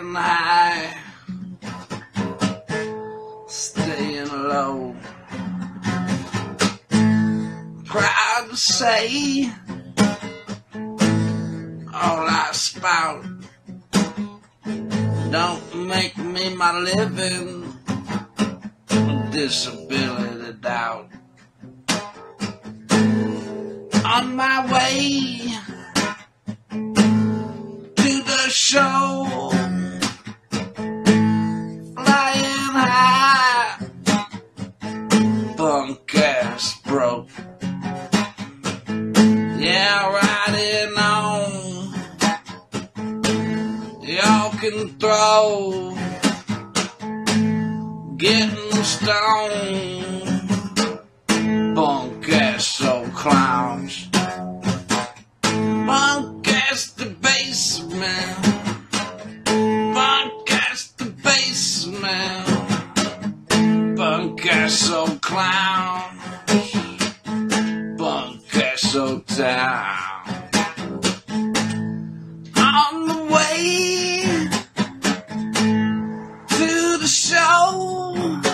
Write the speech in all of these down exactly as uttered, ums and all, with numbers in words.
flying high, staying low. Proud to say all I spout don't make me my living disability doubt. On my way to the show, flying high, punk ass broke. Yeah, riding on, y'all can throw, getting stoned, punk ass old clowns. Punk ass the basement, punk ass the basement, punk ass old clowns, punk ass old town. On the way to the show,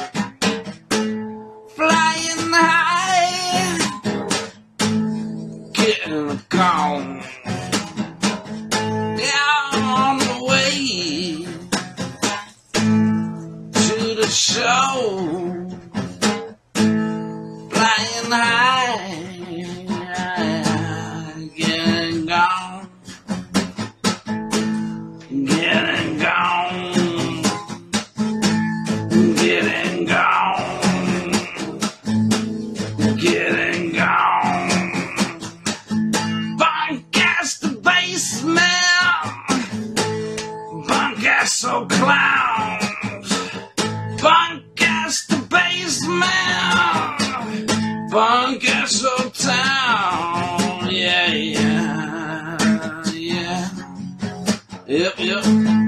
flying high, getting a cone. Yeah, on the way to the show, flying high, getting gone, getting gone, getting gone, getting gone. Punk ass the basement, punk ass so clowns, punk ass the basement, punk ass so town. Yeah, yeah, yeah. Yep, yep.